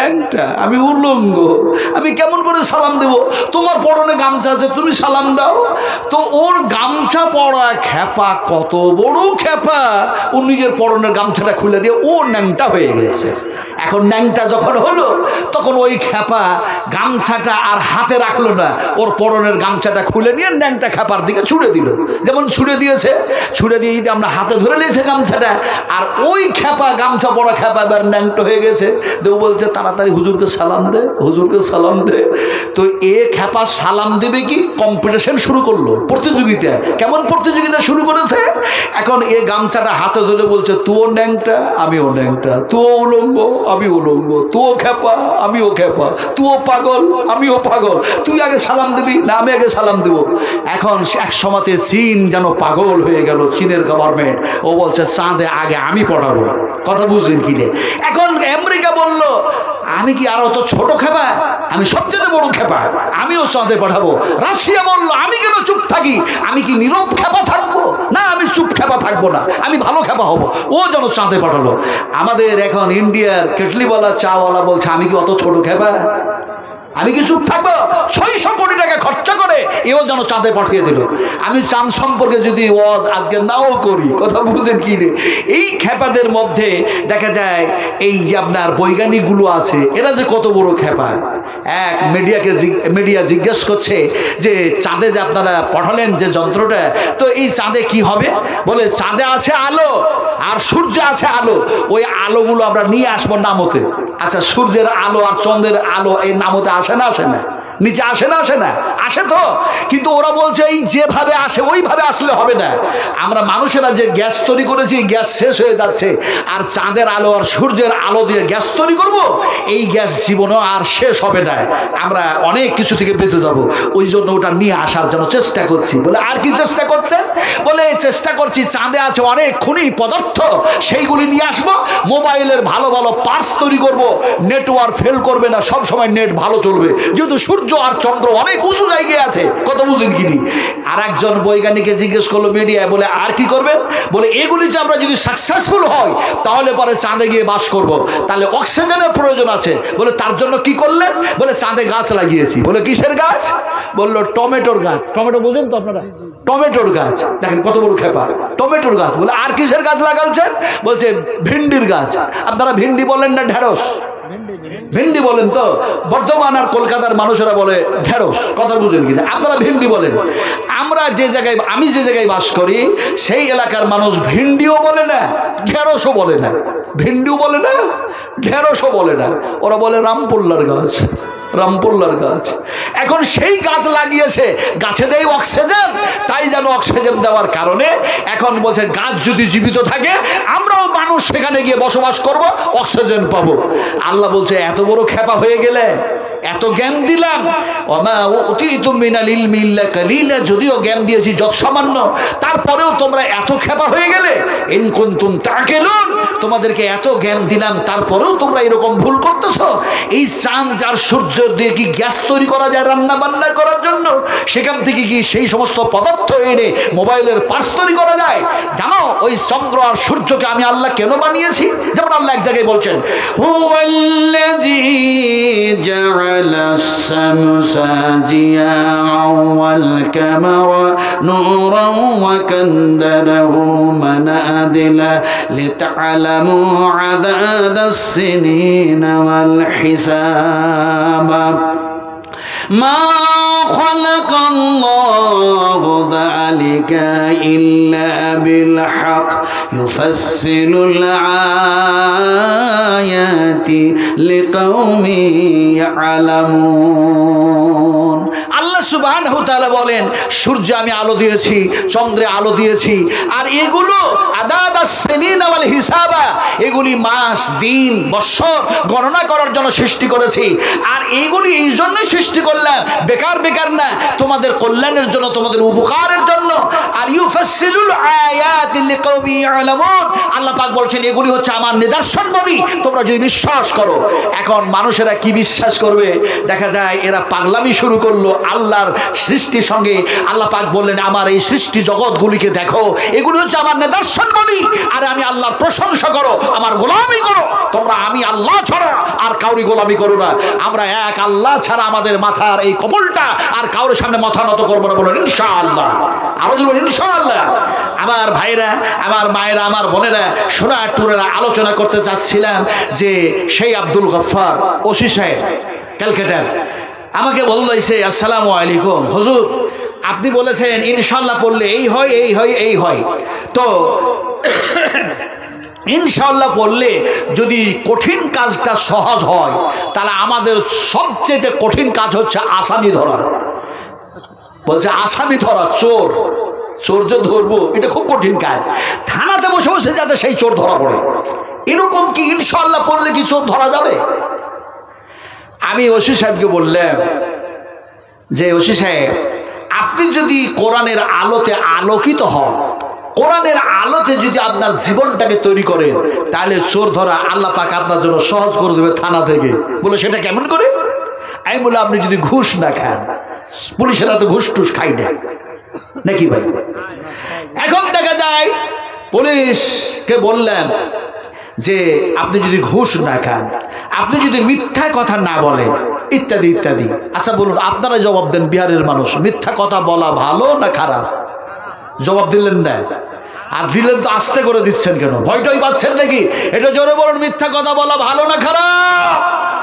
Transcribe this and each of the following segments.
ন্যাংটা, আমি উলঙ্গ, আমি কেমন করে সালাম দেব? তোমার পরনে গামছা আছে, তুমি সালাম দাও। তো ওর গামছা পরা খ্যাপা, কত বড় খ্যাপা, ও নিজের পরনের গামছাটা খুলে দিয়ে ও ন্যাংটা হয়ে গেছে। এখন ন্যাংটা যখন হলো তখন ওই খ্যাপা গামছাটা আর হাতে রাখলো না, ওর পরনের গামছাটা খুলে নিয়ে ন্যাংটা খ্যাপার দিকে ছুড়ে দিল। যেমন ছুড়ে দিয়েছে, ছুড়ে দিয়ে আমরা হাতে ধরে নিয়েছে গামছাটা, আর ওই খ্যাপা, গামছা পরা খ্যাপা এবার ন্যাংটা হয়ে গেছে। দেও বলছে তাড়াতাড়ি হুজুরকে সালাম দে, হুজুরকে সালাম দে। তো এ খ্যাপা সালাম দেবে কি কম্পিটিশন শুরু করলো, প্রতিযোগিতা। কেমন প্রতিযোগিতা শুরু করেছে? এখন এ গামছাটা হাতে ধরে বলছে তুও ন্যাংটা আমিও ন্যাংটা, তুও উলঙ্গ আমি উলঙ্গ, তুও খ্যাপা আমিও খ্যাপা, তুও পাগল আমিও পাগল, তুই আগে সালাম দিবি না আমি আগে সালাম দেবো। এখন এক সময়তে চীন যেন পাগল হয়ে গেল, চীনের গভর্নমেন্ট। ও বলছে চাঁদে আগে আমি পড়াবো। কথা বুঝলেন কি? এখন আমেরিকা বলল আমি কি আর অত ছোট খেপা, আমি সবচেয়ে বড় খেপা, আমিও চাঁদে পাঠাবো। রাশিয়া বলল আমি কেন চুপ থাকি, আমি কি নীরব খেপা থাকবো? না, আমি চুপ খেপা থাকবো না, আমি ভালো খেপা হব। ও যেন চাঁদে পাঠালো। আমাদের এখন ইন্ডিয়ার কেটলিওয়ালা চাওয়ালা বলছে আমি কি অত ছোট খেপা, আমি কি চুপ থাকবো? 600 কোটি টাকা খরচা করে এও যেন চাঁদে পাঠিয়ে দিল। আমি চাঁদ সম্পর্কে যদি ওয়াজ আজকে নাও করি, কথা বুঝেন কি রে, এই খেপাদের মধ্যে দেখা যায় এই যে আপনার বৈজ্ঞানিকগুলো আছে, এরা যে কত বড় খেপা। এক মিডিয়া জিজ্ঞেস করছে যে চাঁদে যে আপনারা পাঠালেন যে যন্ত্রটা, তো এই চাঁদে কি হবে? বলে চাঁদে আছে আলো আর সূর্যে আছে আলো, ওই আলোগুলো আমরা নিয়ে আসবো নামতে। আচ্ছা, সূর্যের আলো আর চন্দ্রের আলো এই নামতে আসে না? আসে না? নিচে আসে না? আসে না? আসে তো। কিন্তু ওরা বলছে এই যেভাবে আসে ওইভাবে আসলে হবে না, আমরা মানুষেরা যে গ্যাস তৈরি করেছি গ্যাস শেষ হয়ে যাচ্ছে, আর চাঁদের আলো আর সূর্যের আলো দিয়ে গ্যাস তৈরি করব, এই গ্যাস জীবনেও আর শেষ হবে না, আমরা অনেক কিছু থেকে বেঁচে যাব। ওই জন্য ওটা নিয়ে আসার জন্য চেষ্টা করছি। বলে আর কি চেষ্টা করছেন? বলে চেষ্টা করছি চাঁদে আছে অনেক খনিজ পদার্থ, সেইগুলি নিয়ে আসবো, মোবাইলের ভালো ভালো পার্টস তৈরি করব, নেটওয়ার্ক ফেল করবে না, সব সময় নেট ভালো চলবে, যেহেতু সূর্য আর চন্দ্র অনেক উঁচু জায়গায় আছে। কত বুঝেন কিনি? আর একজন বৈজ্ঞানিককে জিজ্ঞেস করলো মিডিয়ায়, বলে আর কি করবেন? বলে এগুলিতে আমরা যদি সাকসেসফুল হই তাহলে পরে চাঁদে গিয়ে বাস করব, তাহলে অক্সিজেনের প্রয়োজন আছে। বলে তার জন্য কি করলেন? বলে চাঁদে গাছ লাগিয়েছি। বলে কিসের গাছ? বললো টমেটোর গাছ। টমেটো বোঝেন তো আপনারা? টমেটোর গাছ। দেখেন কত বড় খেপা, টমেটোর গাছ। বলে আর কিসের গাছ লাগাচ্ছেন? বলছে ভিন্ডির গাছ। আপনারা ভিন্ডি বলেন না ঢেঁড়স? ভিন্ডি বলেন তো? বর্ধমান আর কলকাতার মানুষেরা বলে ঢেঁড়স। কথা বুঝেন কিনা? আপনারা ভিন্ডি বলেন। আমরা যে জায়গায়, আমি যে জায়গায় বাস করি সেই এলাকার মানুষ ভিন্ডিও বলে না, ঢেঁড়সও বলে না। ভিন্ডিও বলে না, ঢেঁড়সও বলে না, ওরা বলে রামপোল্লার গাছ, রামপোল্লার গাছ। এখন সেই গাছ লাগিয়েছে, গাছে দেয় অক্সিজেন, তাই যেন অক্সিজেন দেওয়ার কারণে এখন বলছে গাছ যদি জীবিত থাকে আমরাও মানুষ সেখানে গিয়ে বসবাস করব, অক্সিজেন পাবো। আল্লাহ বলছে এত বড় খেপা হয়ে গেলে, এত জ্ঞান দিলাম, যদিও জ্ঞান দিয়েছি যত সামান্য, তারপরেও তোমরা এত খেপা হয়ে গেলে। ইন কুনতুম তাকিলুন, তোমাদেরকে এত জ্ঞান দিলাম তারপরেও তোমরা এরকম ভুল করতেছ। এই চাঁদ আর সূর্য দিয়ে কি গ্যাস তৈরি করা যায় রান্না বান্না করার জন্য? সেখান থেকে কি সেই সমস্ত পদার্থ এনে মোবাইলের পার্টস তৈরি করা যায়? জানো ওই চন্দ্র আর সূর্যকে আমি আল্লাহ কেন বানিয়েছি? যেমন আল্লাহ এক জায়গায় বলছেন, হুয়াল্লাযী জাআলা আশ-শামসা জিয়াআন ওয়াল কামারা নূরান ওয়া কাদ্দারাহু মানাদিলা লিতা'লামু আদাদাস সিনিনা ওয়াল হিসাবা মা খালাকাল্লাহু যালিকা ইল্লা বিল হক ইউফাসসিলুল আয়াতি লিকাওমিন ইয়ালামুন। আল্লাহ সুবহানাহু ওয়া তাআলা বলেন সূর্যে আমি আলো দিয়েছি, চন্দ্রে আলো দিয়েছি, আর এগুলো আদাদাস সিনিনা ওয়াল হিসাবা, এগুলি মাস দিন বৎসর গণনা করার জন্য সৃষ্টি করেছি। আর এগুলি এই জন্য সৃষ্টি করলাম বেকার বেকার না, তোমাদের কল্যাণের কল্যাণের জন্য, তোমাদের উপকারের জন্য। আর ইউফাসসিলুল আয়াতি লিকাউমি ইয়ালামুন, আল্লাহ পাক বলছেন এগুলি হচ্ছে আমার নিদর্শনবলী, তোমরা যদি বিশ্বাস করো। এখন মানুষেরা কি বিশ্বাস করবে? দেখা যায় এরা পাগলামি শুরু করলো আল্লাহর সৃষ্টির সঙ্গে। আল্লাহ পাক বললেন আমার এই সৃষ্টি জগৎগুলিকে দেখো, এগুলি হচ্ছে আমার নিদর্শনবলী, আর আমি আল্লাহর প্রশংসা করো, আমার গোলামি করো। তোমরা আমি আল্লাহ ছাড়া আর কাউরি গোলামি করো না। আমরা এক আল্লাহ ছাড়া আমাদের মাথার এই কপালটা আর কারোর সামনে মাথা নত করবো না, বলুন ইনশাআল্লাহ। আওয়াজ বলুন ইনশাআল্লাহ। আমার ভাইরা, আমার মায়েরা, আমার বোনেরা, সোনার টুরেরা, আলোচনা করতে চাচ্ছিলাম যে সেই আব্দুল গফফার ওসি সাহেব ক্যালকাটার আমাকে বললো এসে, আসসালামু আলাইকুম হুজুর, আপনি বলেছেন ইনশাআল্লাহ পড়লে এই হয় এই হয় এই হয়, তো ইনশাআল্লাহ পড়লে যদি কঠিন কাজটা সহজ হয়, তাহলে আমাদের সবচেয়ে কঠিন কাজ হচ্ছে আসামি ধরা। বলছে আসামি ধরা, চোর, চোর যে ধরবো এটা খুব কঠিন কাজ, থানাতে বসে বসে যাতে সেই চোর ধরা পড়ে। এরকম কি ইনশাআল্লাহ পড়লে কি চোর ধরা যাবে? আমি ওসি সাহেবকে বললাম যে ওসি সাহেব, আপনি যদি কোরআনের আলোতে আলোকিত হন, কোরআনের আলোতে যদি আপনার জীবনটাকে তৈরি করেন, তাহলে চোর ধরা আল্লাহ পাক আপনার জন্য সহজ করে দেবে থানা থেকে। বলে সেটা কেমন করে? আমি বলে আপনি যদি ঘুষ না খান, পুলিশেরা তো ঘুষ টুস খাই না নাকি ভাই? এখন দেখা যায় পুলিশকে বললেন যে আপনি যদি ঘুষ না খান, আপনি যদি মিথ্যা কথা না বলেন, ইত্যাদি ইত্যাদি। আচ্ছা বলুন, আপনারা জবাব দেন, বিহারের মানুষ মিথ্যা কথা বলা ভালো না খারাপ? জবাব দিলেন না, আর দিলেন তো আস্তে করে দিচ্ছেন কেন? ভয়টাই পাচ্ছেন নাকি? এটা জোরে বলুন, মিথ্যা কথা বলা ভালো না খারাপ?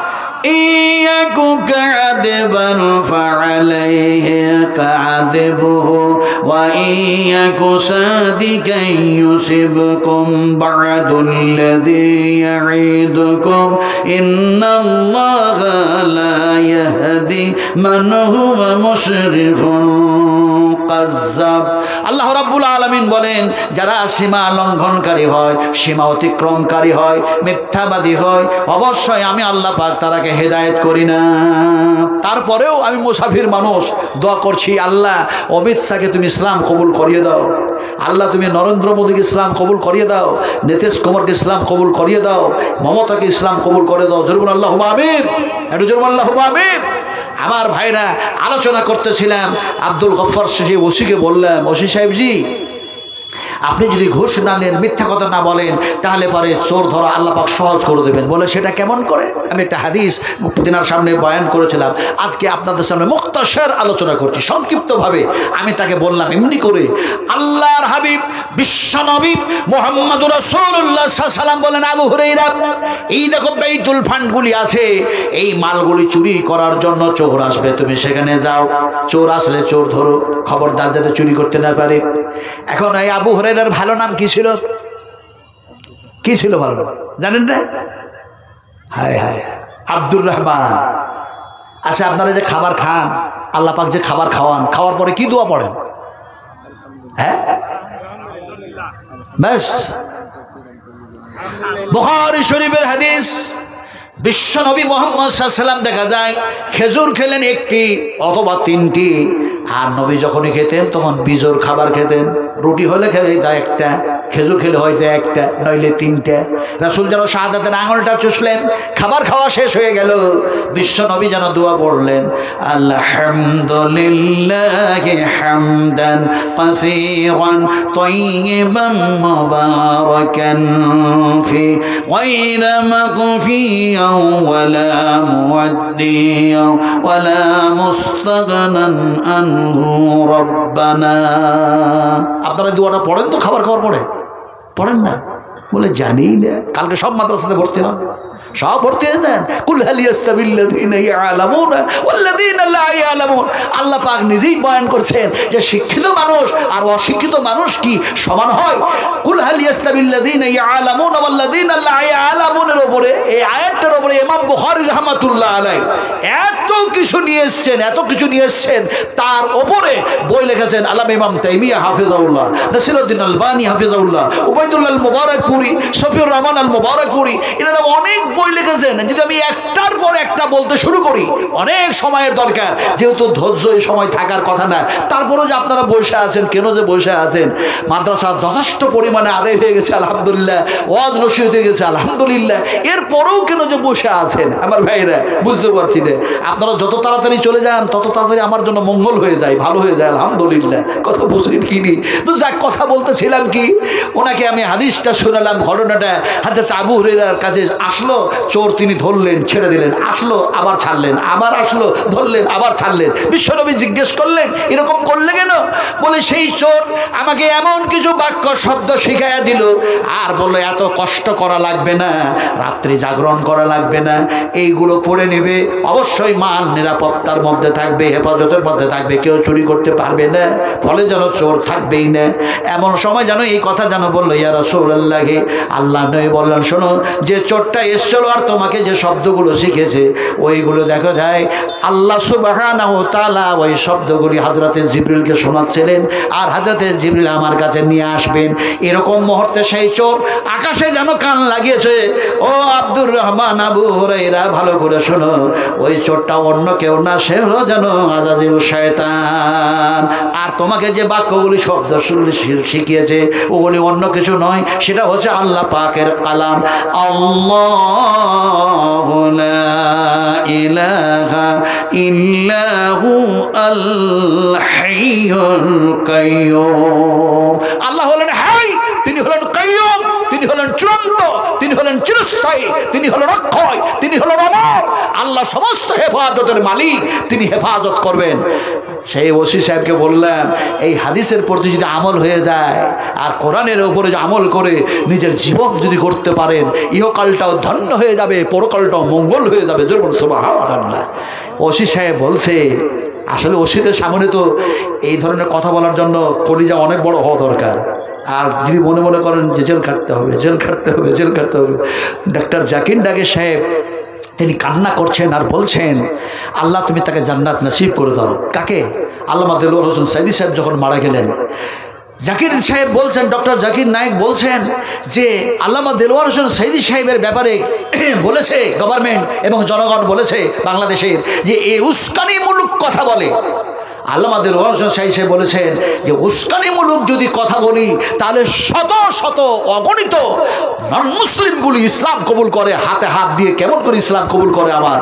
ইয়াকু কাযিবান ফাআলাইহি কাযিবুহু ওয়া ইয়াকু সাদিকান ইউসিবকুম বা'দুল্লাযী ইয়াঈদুকুম ইন্নাল্লাহা লা ইয়াহদি মান হুয়া মুশরিফুন কাযযাব। আল্লাহ রাব্বুল আলামিন বলেন, যারা সীমা লঙ্ঘনকারী হয়, সীমা অতিক্রমকারী হয়, মিথ্যাবাদী হয়, অবশ্যই আমি আল্লাহ পাক তারাকে হেদায়েত করি না। তারপরেও আমি মুসাফির মানুষ, দোয়া করছি, আল্লাহ অমিত শাহকে তুমি ইসলাম কবুল করিয়ে দাও, আল্লাহ তুমি নরেন্দ্র মোদীকে ইসলাম কবুল করিয়ে দাও, নীতিশ কুমারকে ইসলাম কবুল করিয়ে দাও, মমতাকে ইসলাম কবুল করে দাও। জরুর আল্লাহুম্মা আমিন, একটু জরুর আল্লাহুম্মা আমিন। আমার ভাইরা, আলোচনা করতেছিলাম আব্দুল গফফার সেই ওসিকে বললাম, ওসি সাহেবজি, আপনি যদি ঘুষ না নেন, মিথ্যা কথা না বলেন, তাহলে পরে চোর ধরা আল্লাহ পাক সহজ করে দেবেন। বলে সেটা কেমন করে? আমি একটা হাদিস তিনার সামনে বয়ান করেছিলাম, আজকে আপনাদের সামনে মুক্তাসার আলোচনা করছি সংক্ষিপ্তভাবে। আমি তাকে বললাম এমনি করে, আল্লাহর হাবিব বিশ্বনবী মুহাম্মদুর রাসূলুল্লাহ সাল্লাল্লাহু আলাইহি ওয়াসাল্লাম বলেন, আবু হুরায়রা, এই দেখো বাইতুল ফান্ডগুলি আছে, এই মালগুলি চুরি করার জন্য চোর আসবে, তুমি সেখানে যাও, চোর আসলে চোর ধরো, খবরদার যাতে চুরি করতে না পারে। এখন এই আবু হুরায়রার ভালো নাম কি ছিল? কি ছিল ভালো নাম জানেন না? হায় হায়, আব্দুর রহমান। আচ্ছা, আপনারা যে খাবার খান, আল্লাহ পাক যে খাবার খাওয়ান, খাওয়ার পরে কি দোয়া পড়েন? হ্যাঁ, ব্যাস। বুখারী শরীফের হাদিস, বিশ্বনবী মুহাম্মদ সাল্লাল্লাহু আলাইহি ওয়াসাল্লাম দেখা যায় খেজুর খেলেন একটি অথবা তিনটি, আর নবী যখনই খেতেন তখন বিজোর খাবার খেতেন। রুটি হলে খেলে দেয় একটা, খেজুর খেলে হয়তো একটা, নইলে তিনটা। রাসূল যেন শাহাদাতের আঙুলটা চুষলেন, খাবার খাওয়া শেষ হয়ে গেল, বিশ্বনবী যেন দোয়া পড়লেন, আলহামদুলিল্লাহি হামদান কাসীরান তাইয়িবান মুবারাকান ফি গায়রা মাগফিয়া ওয়ালা মুওয়াদ্দিয়া ওয়ালা মুস্তাগনান আনহু রব্বানা। আপনারা দোয়াটা পড়েন তো খাবার খাওয়ার পরে? পড়েন না? বলে জানি না, কালকে সব মাদ্রাসাতে ভর্তি হন, সব ভর্তি হয়ে যান। কুল হাল ইয়াস্তাবিল্লাযীনা ইয়ালামুনা ওয়াল্লাযীনা লা ইয়ালামুন। আল্লাহ পাক নিজেই বয়ান করছেন যে শিক্ষিত মানুষ আর অশিক্ষিত মানুষ কি সমান হয়? কুল হাল ইয়াস্তাবিল্লাযীনা ইয়ালামুনা ওয়াল্লাযীনা লা ইয়ালামুনের উপরে, এই আয়াতটার উপরে ইমাম বুখারী রাহমাতুল্লাহ আলাইহি এত কিছু নিয়ে এসেছেন, এত কিছু নিয়ে এসেছেন, তার উপরে বই লিখেছেন আল্লামা ইমাম তাইমিয়া হাফিজাহুল্লাহ, নাসিরউদ্দিন আলবানী হাফিজাহুল্লাহ, উবাইদুল্লাহ আল মুবারকপুরী, শফিউর রহমান আল মুবারকপুরী, এনারা অনেক বই লিখেছেন। যদি আমি একটার পর একটা বলতে শুরু করি, অনেক সময়ের দরকার, যেহেতু ধৈর্য এই সময় থাকার কথা না, তারপরেও যে আপনারা বসে আছেন, কেন যে বসে আছেন? মাদ্রাসা যথেষ্ট পরিমাণে আদায় হয়ে গেছে আলহামদুলিল্লাহ, ওয়াজ নসিহত হয়ে গেছে আলহামদুলিল্লাহ, এরপরেও কেন যে বসে আছেন আমার ভাইরা বুঝতে পারছি না। আপনারা যত তাড়াতাড়ি চলে যান তত তাড়াতাড়ি আমার জন্য মঙ্গল হয়ে যায়, ভালো হয়ে যায় আলহামদুলিল্লাহ। কথা বুঝলেন কি নি? তো যাক, কথা বলতেছিলাম কি, ওনাকে আমি হাদিসটা শোনালাম, ঘটনাটা। হযরত আবু হুরায়রার কাছে আসলো চোর, তিনি ধরলেন, ছেড়ে দিলেন, আসলো আবার ছাড়লেন, আবার আসলো, ধরলেন, আবার ছাড়লেন। বিশ্বনবী জিজ্ঞেস করলেন এরকম করলে কেন? বলে সেই চোর আমাকে এমন কিছু বাক্য শব্দ শিখাইয়া দিল, আর বললো এত কষ্ট করা লাগবে না, রাত্রি জাগরণ করা লাগবে না, এইগুলো পড়ে নেবে, অবশ্যই মাল নিরাপত্তার মধ্যে থাকবে, হেফাজতের মধ্যে থাকবে, কেউ চুরি করতে পারবে না, ফলে যেন চোর থাকবেই না। এমন সময় যেন এই কথা যেন বললো, ইয়া রাসূলুল্লাহ, আল্লাহ নবী বললেন শোনো, যে চোরটা এসছিল আর তোমাকে যে শব্দগুলো শিখেছে ওইগুলো দেখা যায় আল্লাহ সুবহানাহু ওয়া তাআলা ওই শব্দগুলি হযরতে জিবরিলকে শোনাচ্ছিলেন, আর হযরতে জিবরিল আমার কাছে নিয়ে আসবেন। এরকম মুহূর্তে সেই চোর আকাশে যেন কান লাগিয়েছে। ও আব্দুর রহমান, আবু হুরায়রা, ভালো করে শোনো, ওই চোরটা অন্য কেউ না, সে হলো যেন আযাজিল শয়তান। আর তোমাকে যে বাক্যগুলি শব্দ শিখিয়েছে ওগুলি অন্য কিছু নয়, সেটা হচ্ছে আল্লাহ পাকের কালাম। আল্লাহু লা ইলাহা ইল্লাহু আল হাইয়ুল কাইয়্যুম। আল্লাহ হলেন হাই, তিনি হলেন কাইয়্যুম, তিনি হলেন চূড়ান্ত, তিনি হলেন চিরস্থায়ী, তিনি হলেন অক্ষয়, তিনি হলেন অমর। আল্লাহ সমস্ত হেফাজতের মালিক, তিনি হেফাজত করবেন। সেই ওসি সাহেবকে বললাম, এই হাদিসের প্রতি যদি আমল হয়ে যায় আর কোরআনের উপরে যে আমল করে নিজের জীবন যদি করতে পারেন, ইহকালটাও ধন্য হয়ে যাবে, পরকালটাও মঙ্গল হয়ে যাবে। সুবহানাল্লাহ। ওসি সাহেব বলছে, আসলে ওসিদের সামনে তো এই ধরনের কথা বলার জন্য কলিজা অনেক বড় হওয়া দরকার। আর যদি মনে মনে করেন যে জেল খাটতে হবে, জেল খাটতে হবে, জেল খাটতে হবে, ডাক্তার জাকির নায়েক সাহেব তিনি কান্না করছেন আর বলছেন, আল্লাহ তুমি তাকে জান্নাত নসিব করে দাও। কাকে? আল্লামা দেলোয়ার হোসেন সাইদি সাহেব যখন মারা গেলেন, জাকির সাহেব বলছেন, ডক্টর জাকির নায়েক বলছেন যে আল্লামা দেলোয়ার হোসেন সাইদি সাহেবের ব্যাপারে বলেছে গভর্নমেন্ট এবং জনগণ বলেছে বাংলাদেশের যে এই উস্কানিমূলক কথা বলে। আল্লামা দেলোয়ার হোসেন সাইদি সাহেব বলেছেন যে উস্কানিমূলক যদি কথা বলি তাহলে শত শত অগণিত নন মুসলিমগুলি ইসলাম কবুল করে, হাতে হাত দিয়ে কেমন করে ইসলাম কবুল করে আমার।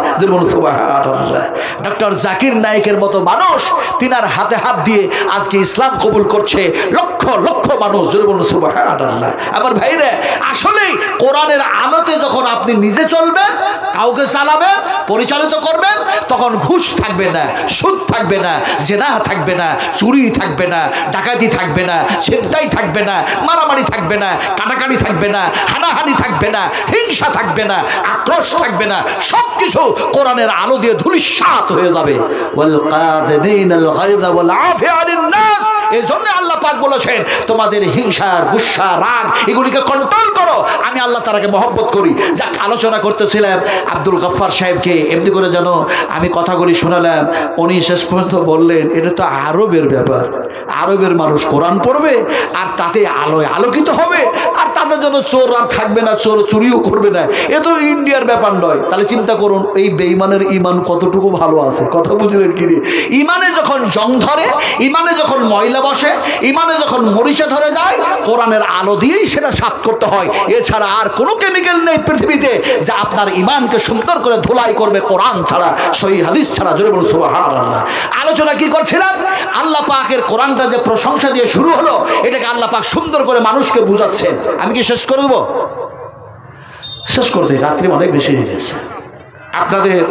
ডক্টর জাকির নায়েকের মতো মানুষ তিনার হাতে হাত দিয়ে আজকে ইসলাম কবুল করছে লক্ষ লক্ষ মানুষ। আমার ভাইরা, আসলে কোরআনের আলোতে যখন আপনি নিজে চলবেন, কাউকে চালাবেন, পরিচালিত করবেন, তখন ঘুষ থাকবে না, সুদ থাকবে না, জেনা থাকবে না, চুরি থাকবে না, ডাকাতি থাকবে না, ছিনতাই থাকবে না, মারামারি থাকবে না, কাটাকাটি থাকবে না, হানাহানি থাকবে না, হিংসা থাকবে না, আক্রোশ থাকবে না, সবকিছু কোরআনের আলো দিয়ে ধূলিসাৎ হয়ে যাবে। ওয়াল কাযিমিনাল গায়যা ওয়াল আফিয়া আনিন নাস। এই জন্য আল্লাহ পাক বলেছেন তোমাদের হিংসা, গুসা, রাগ এগুলিকে কন্ট্রোল করো, আমি আল্লাহ তাআলাকে মহব্বত করি। যাক, আলোচনা করতেছিলাম আব্দুল গফফার সাহেবকে, এমনি করে যেন আমি কথাগুলি শোনালাম। উনি শেষ পর্যন্ত বললেন এটা তো আরবের ব্যাপার, আরবের মানুষ কোরআন পড়বে আর তাতে আলোয় আলোকিত হবে, আর তাদের জন্য চোর আর থাকবে না, চোর চুরিও করবে না। এ তো ইন্ডিয়ার ব্যাপার নয়। তাহলে চিন্তা করুন এই বেঈমানের ইমান কতটুকু ভালো আছে। কথা বুঝলেন কি? ইমানে যখন জং ধরে, ইমানে যখন ময়লা বসে, ইমানে যখন মরিচা ধরে যায়, কোরআনের আলো দিয়েই সেটা সাফ করতে হয়। এছাড়া আর কোনো কেমিক্যাল নেই পৃথিবীতে যা আপনার ইমানকে সুন্দর করে ধুলাই করবে, কোরআন ছাড়া, সহিহ হাদিস ছাড়া। জোরে বলুন সুবহানাল্লাহ। আলোচনা কি করছিলাম? আল্লাহ পাকের কোরআনটা যে প্রশংসা দিয়ে শুরু হলো, এটাকে আল্লাহ পাক সুন্দর করে মানুষকে বুঝাচ্ছেন। আমি কি শেষ করে দেবো? শেষ করে দিই, রাত্রি অনেক বেশি হয়ে গেছে আপনাদের।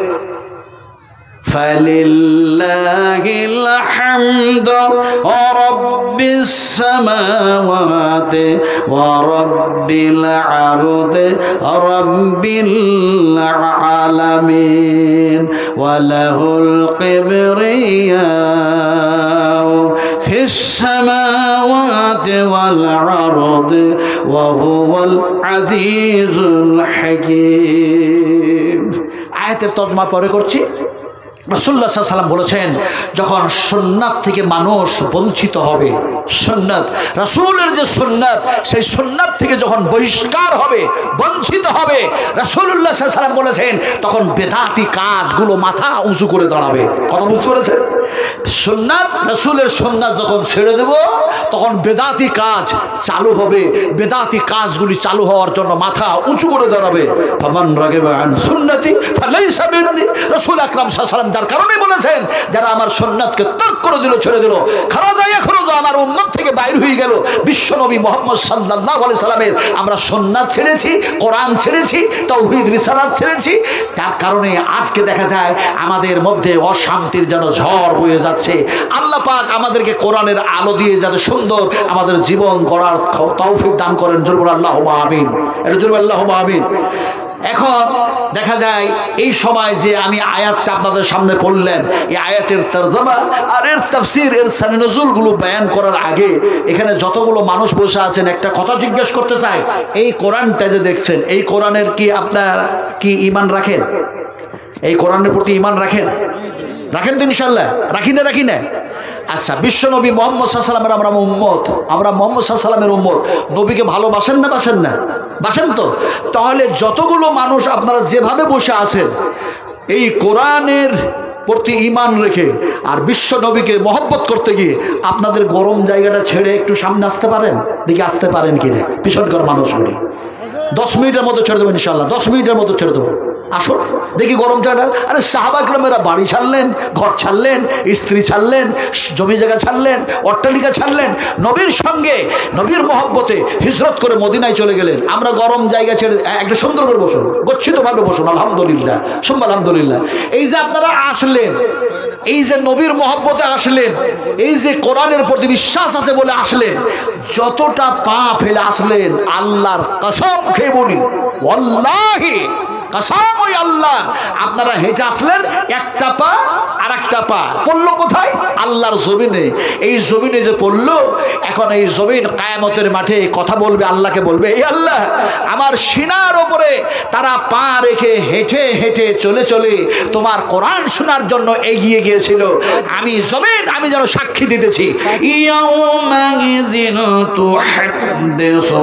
ফালিল্লাহিল হামদু রাব্বিস সামাওয়াতি ওয়া রাব্বিল আরদি রাব্বিল আলামিন ওয়া লাহুল কিবরিয়াউ ফিস সামাওয়াতি ওয়াল আরদি ওয়া হুয়াল আজিজুল হাকীম। আয়াতের তর্জমা পরে করছি। রাসূলুল্লাহ সাল্লাল্লাহু আলাইহি ওয়াসাল্লাম বলেছেন, যখন সুন্নাত থেকে মানুষ বঞ্চিত হবে, সুন্নাত রাসূলের যে সুন্নাত, সেই সুন্নাত থেকে যখন বহিষ্কার হবে, বঞ্চিত হবে, রাসূলুল্লাহ সাল্লাল্লাহু আলাইহি ওয়াসাল্লাম বলেছেন তখন বেদাতি কাজগুলো মাথা উঁচু করে দাঁড়াবে। কথা বুঝতে পেরেছেন? সুন্নাত, রাসূলের সুন্নাত যখন ছেড়ে দেব তখন বেদাতি কাজ চালু হবে, বেদাতি কাজগুলি চালু হওয়ার জন্য মাথা উঁচু করে দাঁড়াবে। ফামান রাগিবা আন সুন্নতি ফালাইসা মিন্নি। রাসূল আকরাম সাল্লাল্লাহু আলাইহি ওয়াসাল্লাম তার কারণে বলেছেন, যারা আমার সুন্নাতকে তর্ক করে দিল, ছেড়ে দিল, খারাজা ইয়াখরুজু, আমার উম্মত থেকে বাইর হয়ে গেল। বিশ্বনবী মুহাম্মদ সাল্লাল্লাহু আলাইহি সাল্লামের আমরা সুন্নাত ছেড়েছি, কোরআন ছেড়েছি, তাওহীদ রিসালাত ছেড়েছি। তার কারণে আজকে দেখা যায় আমাদের মধ্যে অশান্তির যেন ঝড় বয়ে যাচ্ছে। আল্লাহ পাক আমাদেরকে কোরআনের আলো দিয়ে যাতে সুন্দর আমাদের জীবন গড়ার তৌফিক দান করেন। জোরে আল্লাহুম্মা আমিন। এটা জোরে আল্লাহুম্মা আমিন। এখন দেখা যায় এই সময় যে আমি আয়াতটা আপনাদের সামনে পড়লেন, এই আয়াতের তরজমা আর এর তাফসীর, এর শানে নুজুলগুলো বয়ান করার আগে এখানে যতগুলো মানুষ বসে আছেন একটা কথা জিজ্ঞেস করতে চাই। এই কোরআনটা যে দেখছেন, এই কোরআনের কি আপনার কি ঈমান রাখেন? এই কোরআনের প্রতি ঈমান রাখেন? রাখেন তো ইনশাআল্লাহ? রাখি না? আচ্ছা, বিশ্বনবী মুহাম্মদ সাল্লাল্লাহু আলাইহি ওয়াসাল্লামের আমরা উম্মত, আমরা মুহাম্মদ সাল্লাল্লাহু আলাইহি ওয়াসাল্লামের উম্মত। নবীকে ভালোবাসেন না বাসেন না? বাসেন তো? তাহলে যতগুলো মানুষ আপনারা যেভাবে বসে আছেন, এই কোরআনের প্রতি ঈমান রেখে আর বিশ্ব নবীকে মহব্বত করতে গিয়ে আপনাদের গরম জায়গাটা ছেড়ে একটু সামনে আসতে পারেন? দেখি আসতে পারেন কিনা পিছনকার মানুষগুলি। 10 মিনিটের মতো ছেড়ে দেবো ইনশাআল্লাহ, 10 মিনিটের মতো ছেড়ে দেবো। আসো দেখি গরম জায়গাটা। আরে সাহাবা কেরামেরা বাড়ি ছাড়লেন, ঘর ছাড়লেন, স্ত্রী ছাড়লেন, জমি জায়গা ছাড়লেন, অট্টালিকা ছাড়লেন, নবীর সঙ্গে নবীর মহব্বতে হিজরত করে মদিনায় চলে গেলেন। আমরা গরম জায়গা ছেড়ে একটা সুন্দর করে বসুন, গচ্ছিতভাবে বসুন, আলহামদুলিল্লাহ সুম্মা আলহামদুলিল্লাহ। এই যে আপনারা আসলেন, এই যে নবীর মহব্বতে আসলেন, এই যে কোরআনের প্রতি বিশ্বাস আছে বলে আসলেন, যতটা পা ফেলে আসলেন, আল্লাহর কসম খেয়ে বলি, ওয়াল্লাহি কসম ওই আল্লাহ, আপনারা হেঁটে আসলেন একটা পা আর একটা পা পড়লো কোথায়? আল্লাহর জমিনে। এই জমিনে যে পড়লো, এখন এই জমিন কিয়ামতের মাঠে কথা বলবে, আল্লাহকে বলবে, এই আল্লাহ, আমার সিনার ওপরে তারা পা রেখে হেঁটে হেঁটে চলে চলে তোমার কোরআন শোনার জন্য এগিয়ে গিয়েছিল, আমি জমিন, আমি যেন সাক্ষী দিতেছি। ইয়াউমাইযিন তুহাদ্দিসু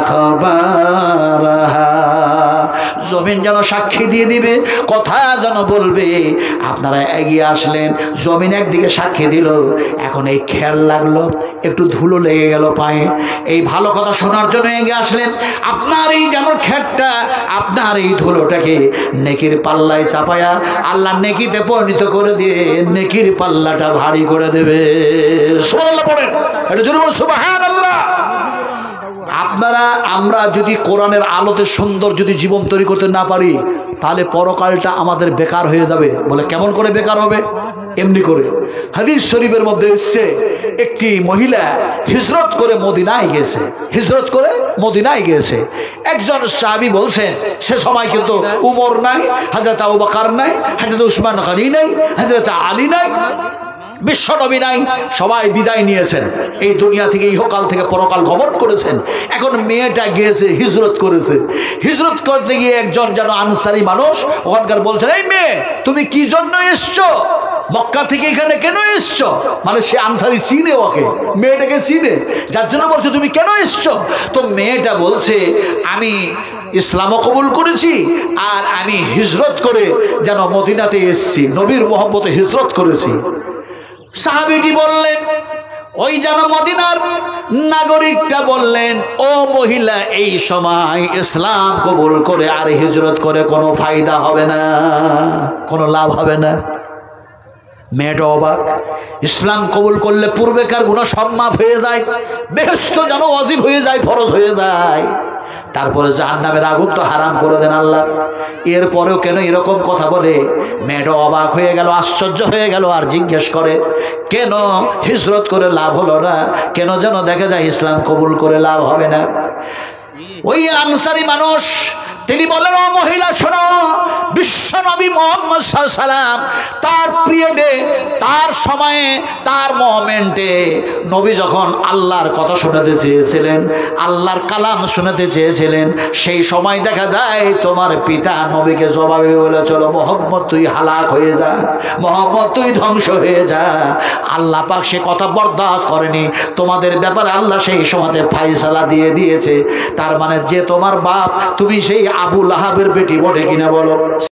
আখবারাহা, জমিন যেন সাক্ষী দিয়ে দিবে, কথা যেন বলবে। আপনারা এগিয়ে আসলেন, জমিন একদিকে সাক্ষী দিল, এখন এই খেয়াল লাগলো একটু ধুলো লেগে গেল পায়ে, এই ভালো কথা শোনার জন্য এগিয়ে আসলেন, আপনার এই যেন খেটটা, আপনার এই ধুলোটাকে নেকির পাল্লায় চাপায়া আল্লাহ নেকিতে পরিণত করে দিয়ে নেকির পাল্লাটা ভারী করে দেবে। সুবহানাল্লাহ পড়েন, এটা জোরে বলুন সুবহানাল্লাহ। আপনারা আমরা যদি কোরআনের আলোতে সুন্দর যদি জীবন তৈরি করতে না পারি, তাহলে পরকালটা আমাদের বেকার হয়ে যাবে। বলে কেমন করে বেকার হবে? এমনি করে। হাদিস শরীফের মধ্যে এসছে, একটি মহিলা হিজরত করে মদিনায় গেছে, হিজরত করে মদিনায় গেছে। একজন সাহাবী বলছেন, সে সময় কিন্তু উমর নাই, হযরত আবু বকর নাই, হযরত উসমান গনি নাই, হযরত আলী নাই, বিশ্বনবী নাই, সবাই বিদায় নিয়েছেন এই দুনিয়া থেকে, ইহকাল থেকে পরকাল গমন করেছেন। এখন মেয়েটা গিয়েছে, হিজরত করেছে। হিজরত করতে গিয়ে একজন যেন আনসারি মানুষ ওখানকার বলছেন, এই মেয়ে তুমি কি জন্য এসছো? মক্কা থেকে এখানে কেন এসছো? মানে সে আনসারি চিনে, ওকে মেয়েটাকে চিনে, যার জন্য বলছে তুমি কেন এসছো? তো মেয়েটা বলছে, আমি ইসলামও কবুল করেছি আর আমি হিজরত করে যেন মদিনাতে এসছি, নবীর মহব্বতে হিজরত করেছি। সাহাবীটি বললেন, ওই যেন মদিনার নাগরিকটা বললেন, ও মহিলা, এই সময় ইসলাম কবুল করে আর হিজরত করে কোনো ফায়দা হবে না, কোনো লাভ হবে না। মেয়েটা অবাক, ইসলাম কবুল করলে পূর্বেকার গুনাহ সব মাফ হয়ে যায়, বেহেশত যেন ওয়াজিব হয়ে যায়, ফরজ হয়ে যায়, তারপরে জাহান্নামের আগুন তো হারাম করে দেন আল্লাহ, এরপরেও কেন এরকম কথা বলে? মেয়েটা অবাক হয়ে গেল, আশ্চর্য হয়ে গেল, আর জিজ্ঞেস করে, কেন হিজরত করে লাভ হলো না? কেন যেন দেখা যায় ইসলাম কবুল করে লাভ হবে না? ওই আনসারি মানুষ তিনি বলেন, ও মহিলা শোনো, বিশ্ব নবী মুহাম্মদ সাল্লাল্লাহু আলাইহি ওয়াসাল্লাম তার পিরিয়ডে, তার সময়ে, তার মোমেন্টে নবী যখন আল্লাহর কথা শোনাতে চেয়েছিলেন, আল্লাহর কালাম শোনাতে চেয়েছিলেন, সেই সময় দেখা যায় তোমার পিতা নবীকে জবাবে বলেছিল, মুহাম্মদ তুই হালাক হয়ে যা, মুহাম্মদ তুই ধ্বংস হয়ে যা। আল্লাহ পাক সে কথা বরদাস্ত করেনি, তোমাদের ব্যাপারে আল্লাহ সেই সময়তে ফায়সালা দিয়ে দিয়েছে। তার মানে যে তোমার বাপ, তুমি সেই আবু লাহাবের বেটি বটে কিনা বলো?